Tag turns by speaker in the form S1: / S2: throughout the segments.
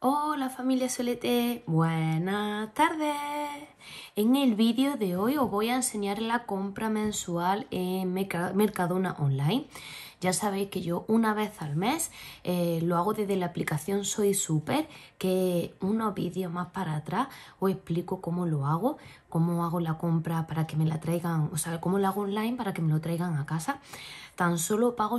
S1: Hola familia Solete, buenas tardes. En el vídeo de hoy os voy a enseñar la compra mensual en Mercadona Online. Ya sabéis que yo una vez al mes lo hago desde la aplicación Soy Súper, que unos vídeos más para atrás os explico cómo lo hago, cómo hago la compra para que me la traigan, o sea, cómo lo hago online para que me lo traigan a casa. Tan solo pago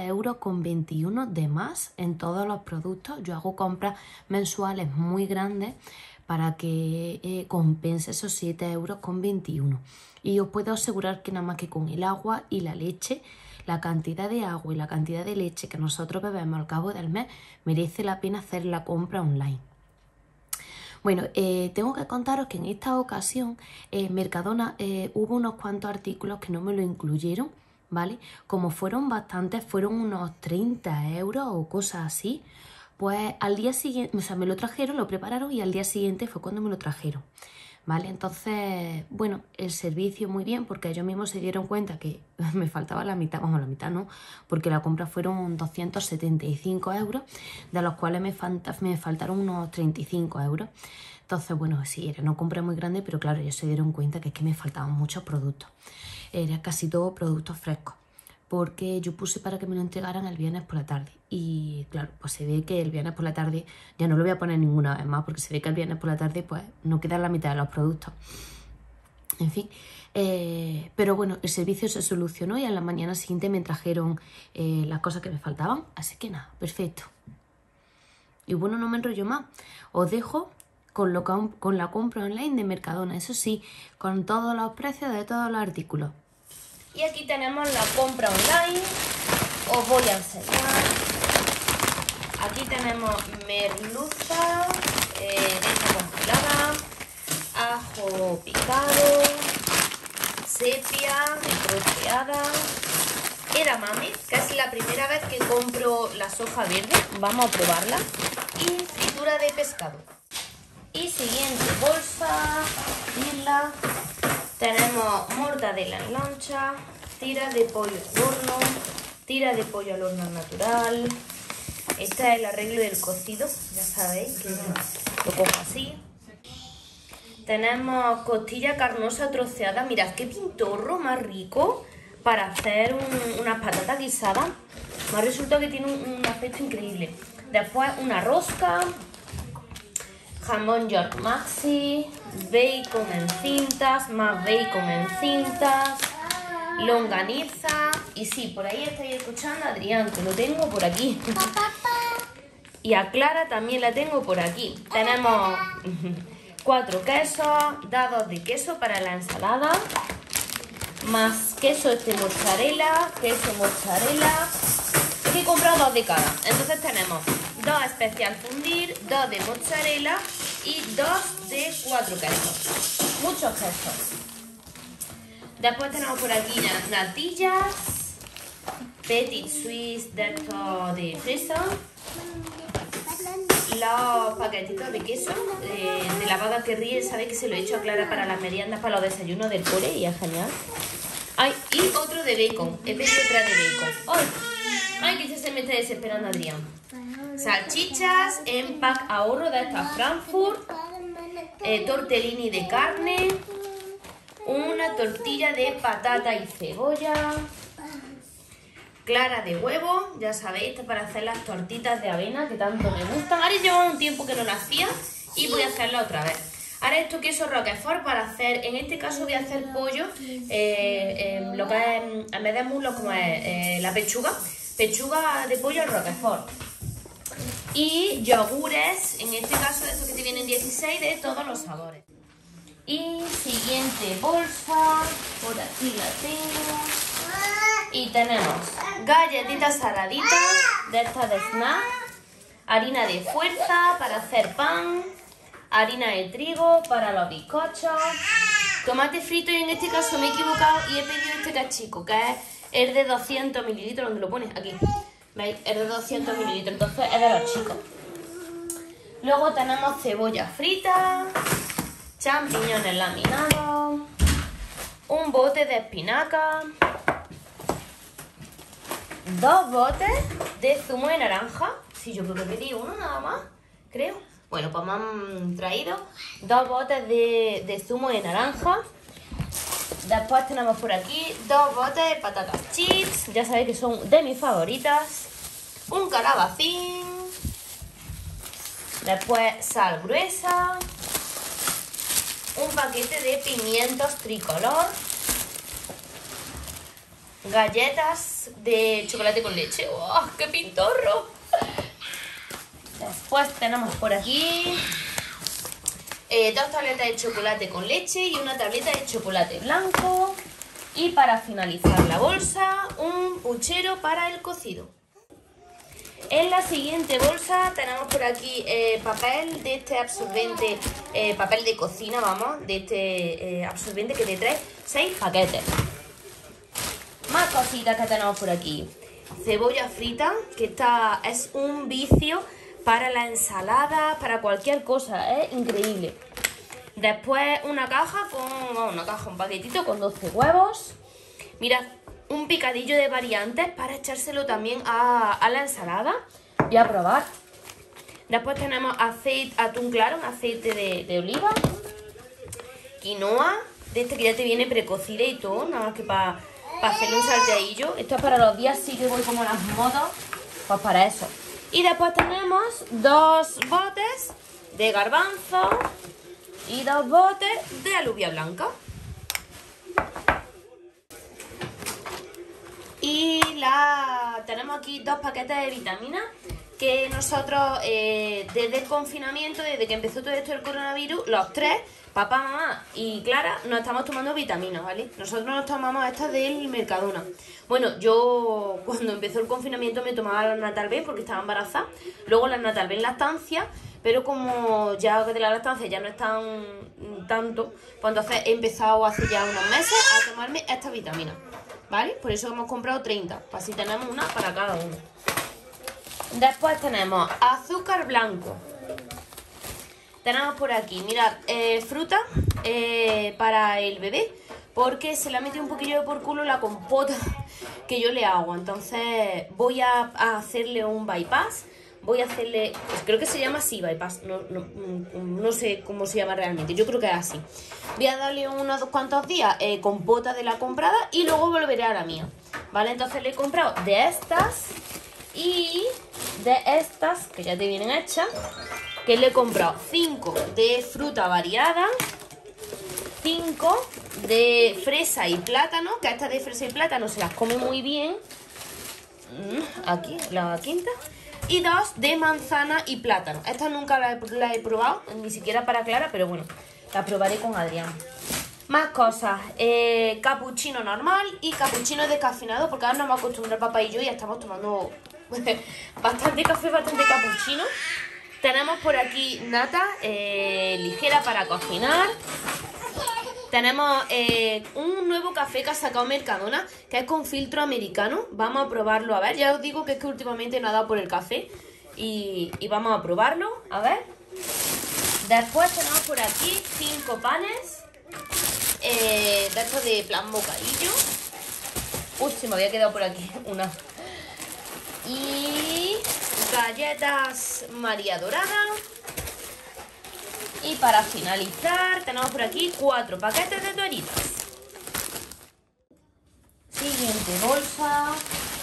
S1: 7,21 € de más en todos los productos. Yo hago compras mensuales muy grandes para que compense esos 7,21 €. Y os puedo asegurar que nada más que con el agua y la leche, la cantidad de agua y la cantidad de leche que nosotros bebemos al cabo del mes, merece la pena hacer la compra online. Bueno, tengo que contaros que en esta ocasión Mercadona hubo unos cuantos artículos que no me lo incluyeron, ¿vale? Como fueron bastantes, fueron unos 30 € o cosas así, pues al día siguiente, o sea, me lo trajeron, lo prepararon y al día siguiente fue cuando me lo trajeron, ¿vale? Entonces, bueno, el servicio muy bien porque ellos mismos se dieron cuenta que me faltaba la mitad, vamos, la mitad no, porque la compra fueron 275 €, de los cuales me faltaron unos 35 €. Entonces, bueno, sí, era una compra muy grande, pero claro, ellos se dieron cuenta que es que me faltaban muchos productos. Era casi todo productos frescos, porque yo puse para que me lo entregaran el viernes por la tarde. Y claro, pues se ve que el viernes por la tarde, ya no lo voy a poner ninguna vez más, porque se ve que el viernes por la tarde pues no queda la mitad de los productos. En fin, pero bueno, el servicio se solucionó y a la mañana siguiente me trajeron las cosas que me faltaban. Así que nada, perfecto. Y bueno, no me enrollo más. Os dejo con la compra online de Mercadona. Eso sí, con todos los precios de todos los artículos. Y aquí tenemos la compra online. Os voy a enseñar. Aquí tenemos merluza, leche congelada, ajo picado, sepia troceada, edamame, que es la primera vez que compro la soja verde, vamos a probarla, y fritura de pescado. Y siguiente bolsa, abrirla, tenemos mortadela en loncha, tiras de pollo al horno, tira de pollo al horno natural. Este es el arreglo del cocido, ya sabéis que lo cojo así. Tenemos costilla carnosa troceada. Mirad qué pintorro más rico para hacer unas patatas guisadas. Me ha resultado que tiene un aspecto increíble. Después una rosca, jamón York Maxi, bacon en cintas, más bacon en cintas, longaniza. Y sí, por ahí estáis escuchando a Adrián, que lo tengo por aquí. Y a Clara también la tengo por aquí. Tenemos 4 quesos, dados de queso para la ensalada, más queso mozzarella, queso mozzarella. He comprado 2 de cada. Entonces tenemos 2 especial fundir, 2 de mozzarella y 2 de 4 quesos. Muchos quesos. Después tenemos por aquí natillas, petit suisse de estos de fresa, los paquetitos de queso de la vaga que ríe. Sabéis que se lo he hecho a Clara para las meriendas, para los desayunos del cole y es genial. Ay, y otro de bacon, he pedido 3 de bacon. Ay, que se me está desesperando Adrián. Salchichas en pack ahorro de estas Frankfurt, tortellini de carne, una tortilla de patata y cebolla, clara de huevo, ya sabéis, esto para hacer las tortitas de avena que tanto me gustan. Ahora llevo un tiempo que no las hacía y voy a hacerla otra vez. Ahora esto queso roquefort para hacer, en este caso voy a hacer pollo, lo que es, en vez de muslo, como es la pechuga de pollo al roquefort. Y yogures, en este caso de estos que te vienen 16 de todos los sabores. Y siguiente bolsa, por aquí la tengo. Y tenemos galletitas saladitas de estas de snack, harina de fuerza para hacer pan, harina de trigo para los bizcochos, tomate frito, y en este caso me he equivocado y he pedido este cachico, que es el de 200 mililitros, donde lo pones aquí, ¿veis? El de 200 mililitros, entonces es de los chicos. Luego tenemos cebolla frita, champiñones laminados, un bote de espinaca, 2 botes de zumo de naranja. Sí, yo creo que pedí uno nada más. creo. Bueno, pues me han traído 2 botes de zumo de naranja. Después tenemos por aquí 2 botes de patatas chips, ya sabéis que son de mis favoritas. Un calabacín. Después sal gruesa. Un paquete de pimientos tricolor. Galletas de chocolate con leche. ¡Oh, qué pintorro! Después tenemos por aquí 2 tabletas de chocolate con leche y una tableta de chocolate blanco. Y para finalizar la bolsa, un puchero para el cocido. En la siguiente bolsa tenemos por aquí papel de este absorbente, papel de cocina, vamos, de este absorbente que te trae 6 paquetes. Más cositas que tenemos por aquí. Cebolla frita, que es un vicio para la ensalada, para cualquier cosa, es increíble. Después un paquetito con 12 huevos. Mirad, un picadillo de variantes para echárselo también a la ensalada y a probar. Después tenemos atún claro, un aceite de oliva. Quinoa, de este que ya te viene precocida y todo, nada más que para hacerle un salteadillo. Esto es para los días sí que voy como las modas, pues para eso. Y después tenemos 2 botes de garbanzo y 2 botes de alubia blanca. Y tenemos aquí 2 paquetes de vitaminas que nosotros desde el confinamiento, desde que empezó todo esto del coronavirus, los 3, papá, mamá y Clara, nos estamos tomando vitaminas, ¿vale? Nosotros nos tomamos estas del Mercadona. Bueno, yo cuando empezó el confinamiento me tomaba la Natalven porque estaba embarazada, luego la Natalven lactancia, pero como ya de la lactancia ya no es tanto, pues entonces he empezado hace ya unos meses a tomarme estas vitaminas, ¿vale? Por eso hemos comprado 30, así tenemos una para cada uno. Después tenemos azúcar blanco. Tenemos por aquí, mirad, fruta para el bebé, porque se le ha metido un poquillo de por culo la compota que yo le hago. Entonces voy a hacerle un bypass. Voy a hacerle, pues creo que se llama así, bypass, no sé cómo se llama realmente, yo creo que es así. Voy a darle unos cuantos días compota de la comprada y luego volveré a la mía, ¿vale? Entonces le he comprado de estas y de estas, que ya te vienen hechas, que le he comprado 5 de fruta variada, 5 de fresa y plátano, que estas de fresa y plátano se las come muy bien, aquí, la quinta, y 2 de manzana y plátano. Estas nunca las he probado, ni siquiera para Clara, pero bueno, las probaré con Adrián. Más cosas, capuchino normal y capuchino descafeinado, porque ahora nos hemos acostumbrado papá y yo y ya estamos tomando bastante café, bastante capuchino. Tenemos por aquí nata ligera para cocinar. Tenemos un nuevo café que ha sacado Mercadona, que es con filtro americano. Vamos a probarlo, a ver. Ya os digo que es que últimamente no ha dado por el café. Y vamos a probarlo, a ver. Después tenemos por aquí 5 panes. De estos de plan bocadillo. Uy, se me había quedado por aquí una. Y galletas María Dorada. Y para finalizar tenemos por aquí 4 paquetes de toallitas. Siguiente bolsa.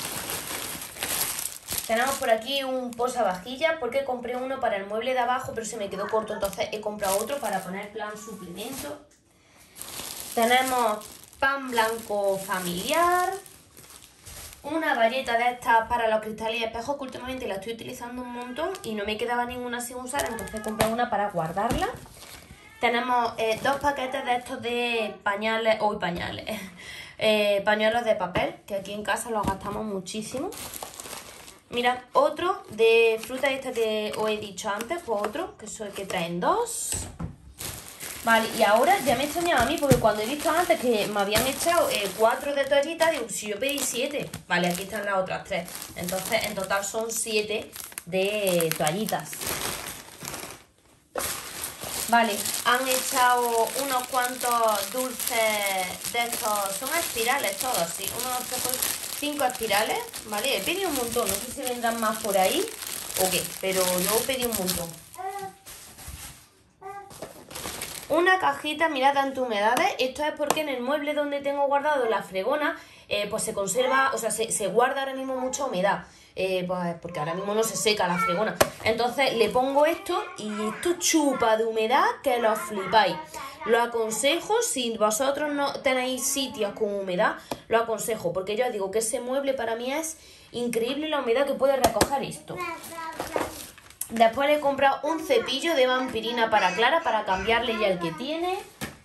S1: Tenemos por aquí un posavajillas porque compré uno para el mueble de abajo, pero se me quedó corto, entonces he comprado otro para poner plan suplemento. Tenemos pan blanco familiar. Una galleta de estas para los cristales y espejos, que últimamente la estoy utilizando un montón y no me quedaba ninguna sin usar, entonces compré una para guardarla. Tenemos 2 paquetes de estos de pañales, pañuelos de papel, que aquí en casa los gastamos muchísimo. Mirad, otro de fruta esta que os he dicho antes, pues otro, que traen 2. Vale, y ahora ya me he extrañado a mí, porque cuando he visto antes que me habían echado 4 de toallitas, digo, si yo pedí 7. Vale, aquí están las otras 3. Entonces, en total son 7 de toallitas. Vale, han echado unos cuantos dulces de estos, son espirales todos, sí, unos 5 espirales, ¿vale? He pedido un montón, no sé si vendrán más por ahí o qué, pero yo pedí un montón. una cajita, mirad, antihumedades. Esto es porque en el mueble donde tengo guardado la fregona, pues se conserva, o sea, se guarda ahora mismo mucha humedad. Pues porque ahora mismo no se seca la fregona. Entonces le pongo esto y esto chupa de humedad que lo flipáis. Lo aconsejo, si vosotros no tenéis sitios con humedad, lo aconsejo, porque yo os digo que ese mueble para mí es increíble la humedad que puede recoger esto. Después le he comprado un cepillo de vampirina para Clara para cambiarle ya el que tiene.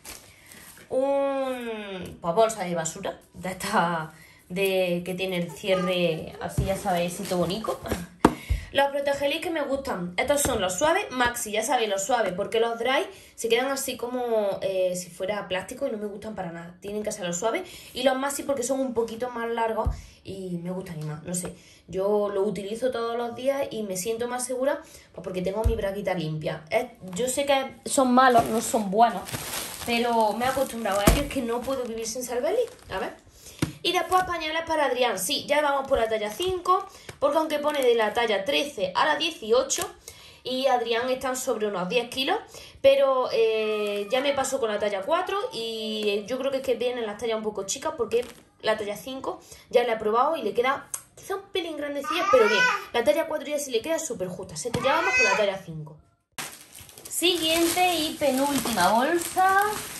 S1: Pues bolsa de basura, de esta que tiene el cierre así, ya sabéis, sitio bonito. Los protegelis que me gustan, estos son los suaves Maxi, ya sabéis, los suaves, porque los dry se quedan así como si fuera plástico y no me gustan para nada. Tienen que ser los suaves. Y los Maxi porque son un poquito más largos y me gustan y más, no sé. Yo lo utilizo todos los días y me siento más segura pues porque tengo mi braguita limpia. Yo sé que son malos, no son buenos, pero me he acostumbrado a ellos, que no puedo vivir sin Salvelli. A ver. Y después pañales para Adrián. Sí, ya vamos por la talla 5, porque aunque pone de la talla 13 a la 18 y Adrián están sobre unos 10 kilos, pero ya me pasó con la talla 4 y yo creo que es que vienen las tallas un poco chicas, porque la talla 5 ya la he probado y le queda quizá un pelín grandecilla, pero bien. La talla 4 ya sí le queda súper justa, así que ya vamos por la talla 5. Siguiente y penúltima bolsa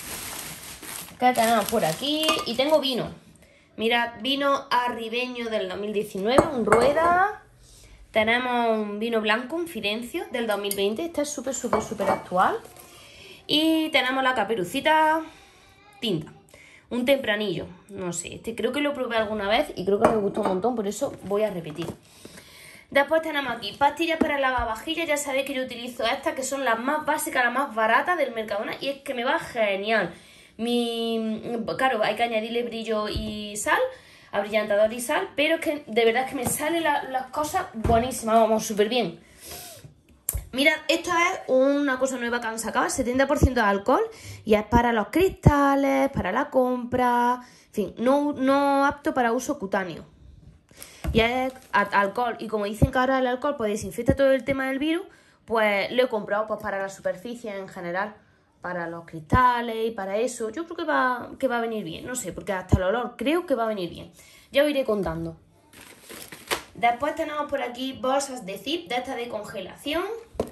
S1: que tenemos por aquí, y tengo vino. Mirad, vino arribeño del 2019, un rueda. Tenemos un vino blanco, un Firencio, del 2020. Este es súper actual. Y tenemos la Caperucita tinta. Un tempranillo, no sé. Este creo que lo probé alguna vez y creo que me gustó un montón, por eso voy a repetir. Después tenemos aquí pastillas para lavavajillas. Ya sabéis que yo utilizo estas, que son las más básicas, las más baratas del Mercadona, y es que me va genial. Claro, hay que añadirle brillo y sal, abrillantador y sal, pero es que de verdad es que me salen las cosas buenísimas, vamos, súper bien. Mirad, esto es una cosa nueva que han sacado, 70% de alcohol, y es para los cristales, para la compra, en fin, no apto para uso cutáneo. Y es alcohol, y como dicen que ahora el alcohol pues desinfecta todo el tema del virus, pues lo he comprado pues para la superficie en general, para los cristales y para eso. Yo creo que va a venir bien, no sé, porque hasta el olor creo que va a venir bien. Ya os iré contando. Después tenemos por aquí bolsas de zip, de estas de congelación.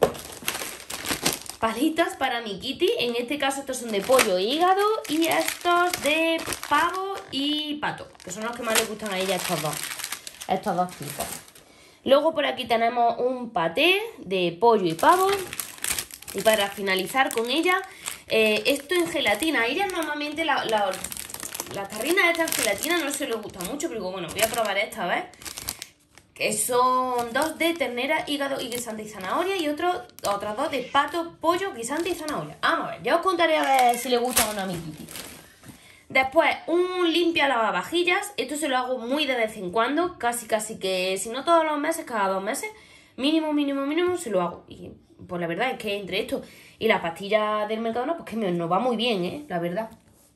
S1: Palitas para mi kitty, en este caso estos son de pollo e hígado, y estos de pavo y pato, que son los que más les gustan a ella, estos dos tipos. Luego por aquí tenemos un paté de pollo y pavo. Y para finalizar con ella, esto en gelatina. A ella normalmente las tarrinas estas en gelatina no se les gusta mucho, pero digo, bueno, voy a probar esta vez. Que son dos de ternera, hígado y guisante y zanahoria, y otras dos de pato, pollo, guisante y zanahoria. Vamos a ver, ya os contaré a ver si le gusta o no a mi kitty. Después, un limpia lavavajillas. Esto se lo hago muy de vez en cuando, casi que, si no todos los meses, cada 2 meses. Mínimo se lo hago. Y pues la verdad es que entre esto y la pastilla del Mercadona, pues que nos va muy bien, la verdad.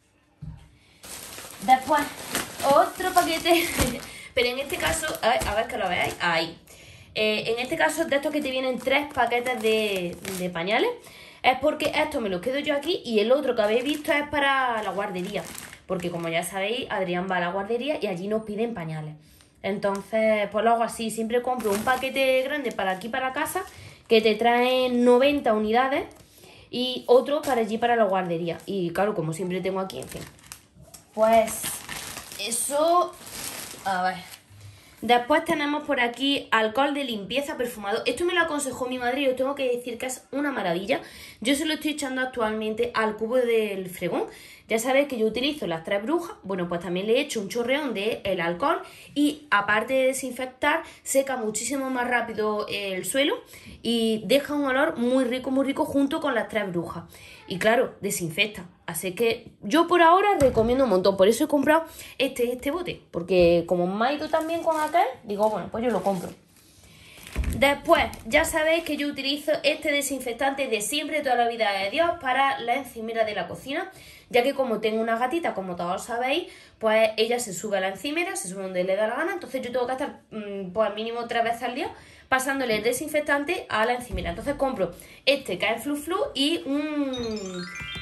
S1: Después, otro paquete, pero en este caso, a ver que lo veáis, ahí. En este caso, de estos que te vienen 3 paquetes de pañales, es porque esto me lo quedo yo aquí y el otro que habéis visto es para la guardería. Porque como ya sabéis, Adrián va a la guardería y allí nos piden pañales. Entonces, pues lo hago así, siempre compro un paquete grande para aquí, para casa, que te trae 90 unidades, y otro para allí, para la guardería. Y claro, como siempre tengo aquí, en fin. Pues eso, a ver. Después tenemos por aquí alcohol de limpieza perfumado. Esto me lo aconsejó mi madre y os tengo que decir que es una maravilla. Yo se lo estoy echando actualmente al cubo del fregón. Ya sabéis que yo utilizo las 3 brujas. Bueno, pues también le he hecho un chorreón del alcohol, y aparte de desinfectar, seca muchísimo más rápido el suelo y deja un olor muy rico junto con las 3 brujas. Y claro, desinfecta. Así que yo por ahora recomiendo un montón. Por eso he comprado este bote, porque como me ha ido también con aquel, digo, bueno, pues yo lo compro. Después, ya sabéis que yo utilizo este desinfectante de siempre, toda la vida de Dios, para la encimera de la cocina, ya que como tengo una gatita, como todos sabéis, pues ella se sube a la encimera, se sube donde le da la gana, entonces yo tengo que estar pues al mínimo 3 veces al día pasándole el desinfectante a la encimera. Entonces compro este que es Flu Flu y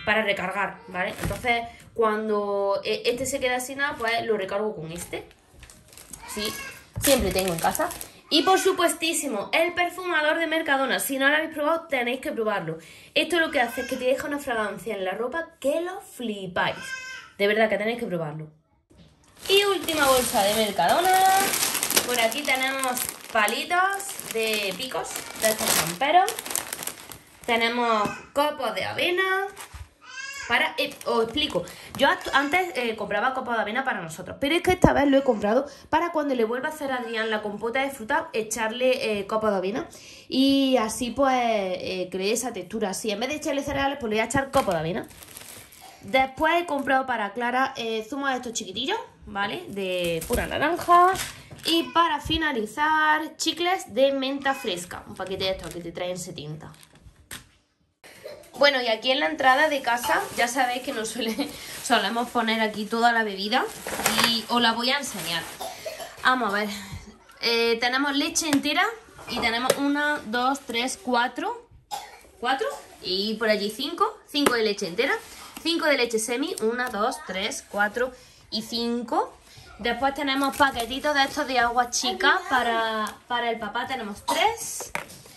S1: para recargar, ¿vale? Entonces, cuando este se queda sin nada, pues lo recargo con este. Sí, siempre tengo en casa. Y por supuestísimo, el perfumador de Mercadona. Si no lo habéis probado, tenéis que probarlo. Esto lo que hace es que te deja una fragancia en la ropa que lo flipáis. De verdad que tenéis que probarlo. Y última bolsa de Mercadona. Por aquí tenemos palitos de picos, de estos camperos. Tenemos copos de avena. Os explico, yo antes compraba copa de avena para nosotros, pero es que esta vez lo he comprado para cuando le vuelva a hacer a Adrián la compota de fruta, echarle copa de avena y así pues cree esa textura. Así en vez de echarle cereales, pues le voy a echar copa de avena. Después he comprado para Clara zumos de estos chiquitillos, ¿vale? De pura naranja. Y para finalizar, chicles de menta fresca, un paquete de estos que te traen 70. Bueno, y aquí en la entrada de casa, ya sabéis que nos solemos poner aquí toda la bebida y os la voy a enseñar. Vamos a ver, tenemos leche entera y tenemos 1, 2, 3, 4 y por allí 5 de leche entera, 5 de leche semi, 1, 2, 3, 4 y 5. Después tenemos paquetitos de estos de agua chica para el papá, tenemos 3.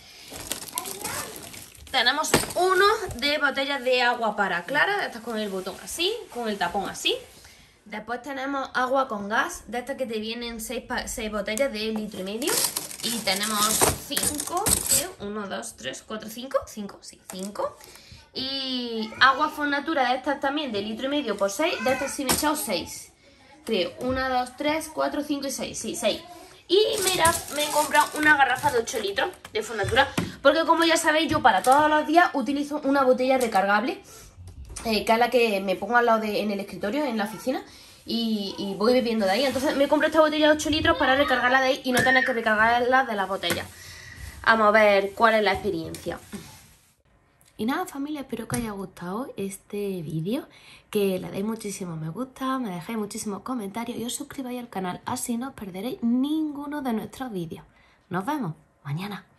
S1: Tenemos uno de botellas de agua para Clara, de estas con el botón así, con el tapón así. Después tenemos agua con gas, de estas que te vienen 6 botellas de 1,5 litros. Y tenemos 5, 1, 2, 3, 4, 5, sí, 5. Y agua Fornatura de estas también de 1,5 litros por 6, de estas sí me he echado 6. Creo, 1, 2, 3, 4, 5 y 6, sí, 6. Y mirad, me he comprado una garrafa de 8 litros de Fornatura, porque como ya sabéis, yo para todos los días utilizo una botella recargable, que es la que me pongo al lado en el escritorio, en la oficina, y voy bebiendo de ahí. Entonces me compro esta botella de 8 litros para recargarla de ahí y no tener que recargarla de las botellas. Vamos a ver cuál es la experiencia. Y nada, familia, espero que os haya gustado este vídeo, que le deis muchísimos me gusta, me dejéis muchísimos comentarios y os suscribáis al canal, así no os perderéis ninguno de nuestros vídeos. Nos vemos mañana.